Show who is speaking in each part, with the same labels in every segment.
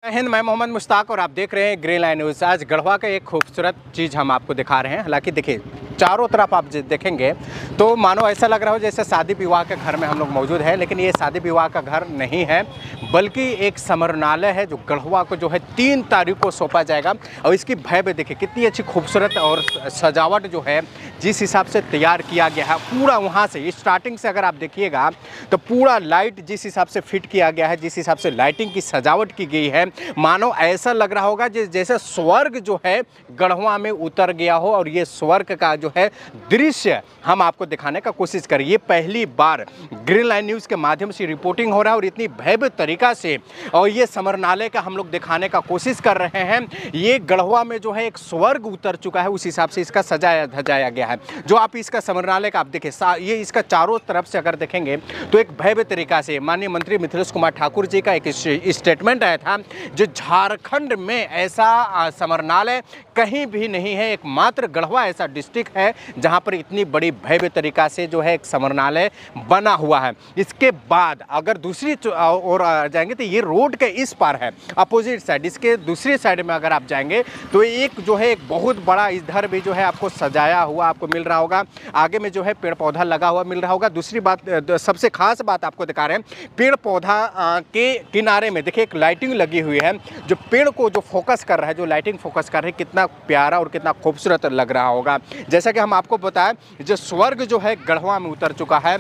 Speaker 1: हिंद, मैं मोहम्मद मुश्ताक और आप देख रहे हैं ग्रीन लाइन न्यूज़। आज गढ़वा का एक खूबसूरत चीज़ हम आपको दिखा रहे हैं। हालांकि देखिए, चारों तरफ आप देखेंगे तो मानो ऐसा लग रहा हो जैसे शादी विवाह के घर में हम लोग मौजूद हैं, लेकिन ये शादी विवाह का घर नहीं है, बल्कि एक समरनालय है जो गढ़वा को जो है 3 तारीख को सौंपा जाएगा। और इसकी भव्य देखिए कितनी अच्छी खूबसूरत और सजावट जो है जिस हिसाब से तैयार किया गया है, पूरा वहाँ से स्टार्टिंग से अगर आप देखिएगा तो पूरा लाइट जिस हिसाब से फिट किया गया है, जिस हिसाब से लाइटिंग की सजावट की गई है, मानो ऐसा लग रहा होगा जैसे स्वर्ग जो है गढ़वा में उतर गया हो। और ये स्वर्ग का जो है दृश्य हम आपको दिखाने का कोशिश करें। ये पहली बार ग्रीन लाइन न्यूज़ के माध्यम से रिपोर्टिंग हो रहा है और इतनी भव्य तरीका से और ये समरनालय का हम लोग दिखाने का कोशिश कर रहे हैं। ये गढ़वा में जो है एक स्वर्ग उतर चुका है, उस हिसाब से इसका सजाया धजाया गया है। जो आप इसका समरनालय का आप देखें, ये इसका चारों तरफ से अगर देखेंगे तो एक भव्य तरीका से माननीय मंत्री मिथिलेश कुमार ठाकुर जी का एक स्टेटमेंट आया था जो झारखंड में ऐसा समरनालय कहीं भी नहीं है, एकमात्र गढ़वा ऐसा डिस्ट्रिक्ट है जहां पर इतनी बड़ी भव्य तरीका से जो है एक समरनालय बना हुआ है। इसके बाद अगर दूसरी ओर जाएंगे तो ये रोड के इस पार है, अपोजिट साइड, इसके दूसरी साइड में अगर आप जाएंगे तो एक जो है एक बहुत बड़ा इधर भी जो है आपको सजाया हुआ आपको मिल रहा होगा। आगे में जो है पेड़ पौधा लगा हुआ मिल रहा होगा। दूसरी बात, सबसे खास बात आपको दिखा रहे हैं, पेड़ पौधा के किनारे में देखिए एक लाइटिंग लगी हुई है जो पेड़ को जो फोकस कर रहा है, जो लाइटिंग फोकस कर रही है, कितना प्यारा और कितना खूबसूरत लग रहा होगा। जैसा कि हम आपको बताएं, जो स्वर्ग जो है गढ़वा में उतर चुका है,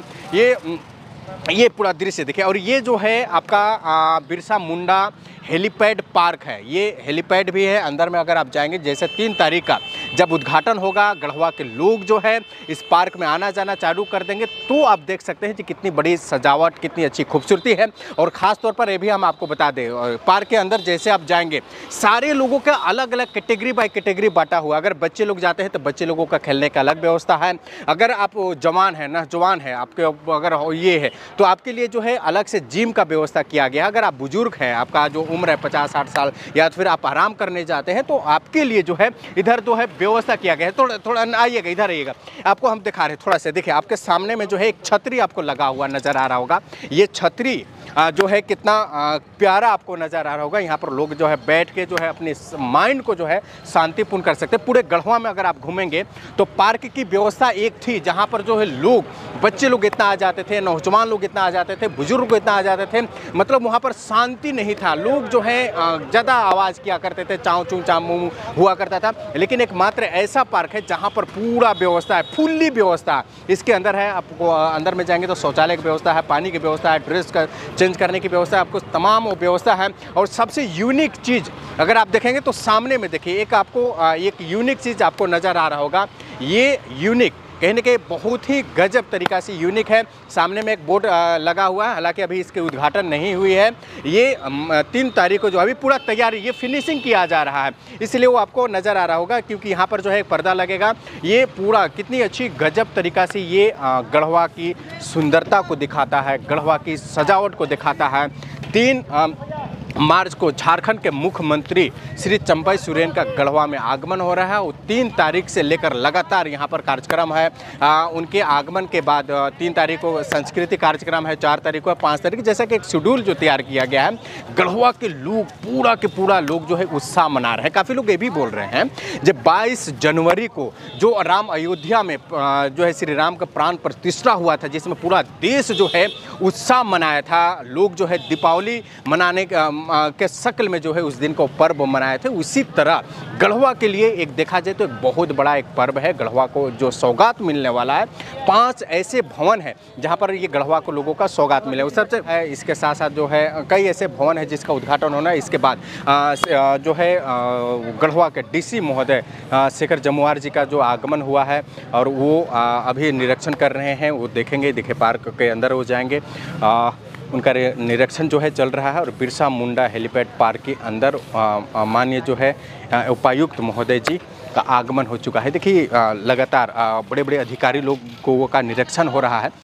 Speaker 1: ये पूरा दृश्य देखिए। और ये जो है आपका बिरसा मुंडा हेलीपैड पार्क है, ये हेलीपैड भी है अंदर में। अगर आप जाएंगे जैसे 3 तारीख का जब उद्घाटन होगा, गढ़वा के लोग जो है इस पार्क में आना जाना चालू कर देंगे, तो आप देख सकते हैं कि कितनी बड़ी सजावट, कितनी अच्छी खूबसूरती है। और ख़ास तौर पर ये भी हम आपको बता दें, पार्क के अंदर जैसे आप जाएंगे सारे लोगों का अलग अलग कैटेगरी बाय कैटेगरी बांटा हुआ। अगर बच्चे लोग जाते हैं तो बच्चे लोगों का खेलने का अलग व्यवस्था है। अगर आप जवान है, नौजवान है, आपके अगर ये है तो आपके लिए जो है अलग से जिम का व्यवस्था किया गया। अगर आप बुजुर्ग हैं, आपका जो उम्र है 50-60 साल, या फिर आप आराम करने जाते हैं, तो आपके लिए जो है इधर जो है व्यवस्था किया गया है। थोड़ा आइएगा, इधर आइएगा, आपको हम दिखा रहे हैं थोड़ा सा। देखिए आपके सामने में जो है एक छतरी आपको लगा हुआ नज़र आ रहा होगा। ये छतरी जो है कितना प्यारा आपको नज़र आ रहा होगा। यहाँ पर लोग जो है बैठ के जो है अपने माइंड को जो है शांतिपूर्ण कर सकते हैं। पूरे गढ़वा में अगर आप घूमेंगे तो पार्क की व्यवस्था एक थी जहाँ पर जो है लोग, बच्चे लोग इतना आ जाते थे, नौजवान लोग इतना आ जाते थे, बुजुर्ग इतना आ जाते थे, मतलब वहाँ पर शांति नहीं था। लोग जो है ज़्यादा आवाज़ किया करते थे, चाँव चूँ चाँ मुँह हुआ करता था। लेकिन एक मात्र ऐसा पार्क है जहाँ पर पूरा व्यवस्था है, फुल्ली व्यवस्था इसके अंदर है। आपको अंदर में जाएंगे तो शौचालय की व्यवस्था है, पानी की व्यवस्था है, ड्रेस का चेंज करने की व्यवस्था है, आपको तमाम व्यवस्था है। और सबसे यूनिक चीज़ अगर आप देखेंगे तो सामने में देखिए एक आपको एक यूनिक चीज़ आपको नज़र आ रहा होगा। ये यूनिक कहीं ना कहीं बहुत ही गजब तरीका से यूनिक है। सामने में एक बोर्ड लगा हुआ है, हालांकि अभी इसकी उद्घाटन नहीं हुई है। ये 3 तारीख को जो अभी पूरा तैयारी, ये फिनिशिंग किया जा रहा है, इसलिए वो आपको नज़र आ रहा होगा, क्योंकि यहाँ पर जो है एक पर्दा लगेगा। ये पूरा कितनी अच्छी गजब तरीका से ये गढ़वा की सुंदरता को दिखाता है, गढ़वा की सजावट को दिखाता है। 3 मार्च को झारखंड के मुख्यमंत्री श्री चंपई सोरेन का गढ़वा में आगमन हो रहा है। और 3 तारीख से लेकर लगातार यहाँ पर कार्यक्रम है। उनके आगमन के बाद 3 तारीख को संस्कृति कार्यक्रम है, 4 तारीख को, 5 तारीख, जैसा कि एक शेड्यूल जो तैयार किया गया है। गढ़वा के लोग पूरा के पूरा लोग जो है उत्साह मना रहे हैं। काफ़ी लोग ये भी बोल रहे हैं जब 22 जनवरी को जो राम अयोध्या में जो है श्री राम का प्राण प्रतिष्ठा हुआ था, जिसमें पूरा देश जो है उत्साह मनाया था, लोग जो है दीपावली मनाने के शक्ल में जो है उस दिन को पर्व मनाए थे, उसी तरह गढ़वा के लिए एक देखा जाए तो एक बहुत बड़ा एक पर्व है। गढ़वा को जो सौगात मिलने वाला है, 5 ऐसे भवन है जहां पर ये गढ़वा को लोगों का सौगात मिले, उस सबसे इसके साथ साथ जो है कई ऐसे भवन है जिसका उद्घाटन होना है। इसके बाद जो है गढ़वा के डीसी महोदय शेखर जमुआर जी का जो आगमन हुआ है और वो अभी निरीक्षण कर रहे हैं, वो देखेंगे। देखिए पार्क के अंदर वो जाएंगे, उनका निरीक्षण जो है चल रहा है। और बिरसा मुंडा हेलीपैड पार्क के अंदर माननीय जो है उपायुक्त महोदय जी का आगमन हो चुका है। देखिए लगातार बड़े बड़े अधिकारी लोगों का निरीक्षण हो रहा है।